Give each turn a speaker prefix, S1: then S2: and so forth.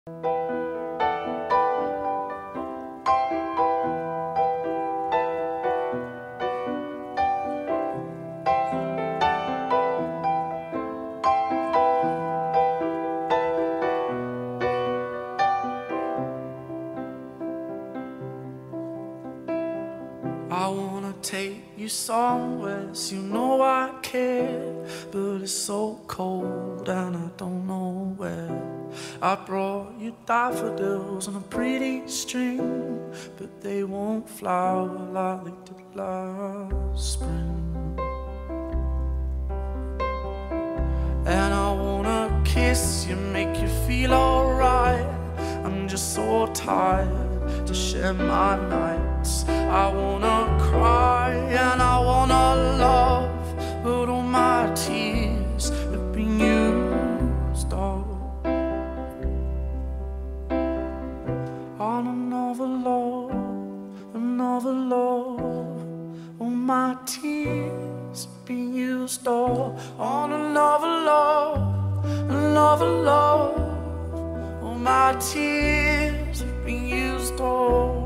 S1: I wanna take you somewhere, so you know I care, but it's so cold and I don't know where. I brought you daffodils on a pretty string, but they won't flower like they did last spring. And I wanna kiss you, make you feel alright. I'm just so tired to share my nights. I wanna cry and I wanna love, but all my tears have been used up on another love, another love. All my tears have been used up on another love, another love. All my tears have been used up.